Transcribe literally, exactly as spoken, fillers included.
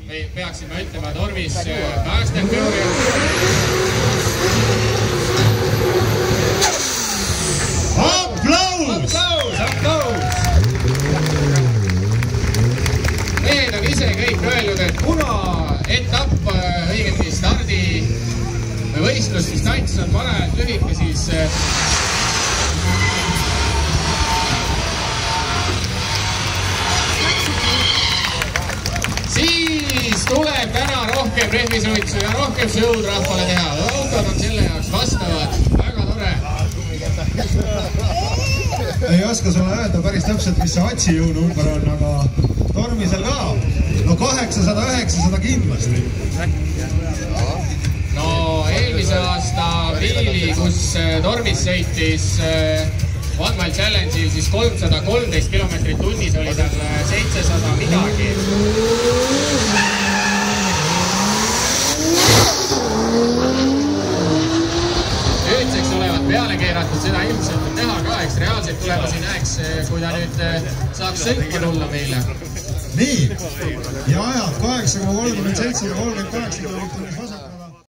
või peaksime ütlema Tormis päästekõuri. Aplaus! Aplaus, aplaus! Mehed on ise kõik öelnud, et kuna etapp õigemini stardi või võistlusdistants on parajalt lühike, siis siis tuleb täna rohkem rehvisuitsu ja rohkem show'd rahvale teha. Autod on selle jaoks vastavad. Väga tore. Ei oska sulle öelda päris täpselt, mis see Atsi jõunumber on, aga Tormisel ka. No kaheksasada, üheksasada kindlasti. No eelmise aasta piili, kus Tormis sõitis One Mile Challenge'il, siis kolmsada kolmteist kilomeetrit tunnis oli tal seitsesada midagi. Nüüdseks olevat peale keeratud, seda ilmselt on näha ka, eks reaalselt tulevasi näeks, kui ta nüüd saaks sõitma tulla meile. Nii, ja ajad kaheksa koma kolmkümmend seitse ja kolmkümmend kaheksa kilomeetrit vasakule.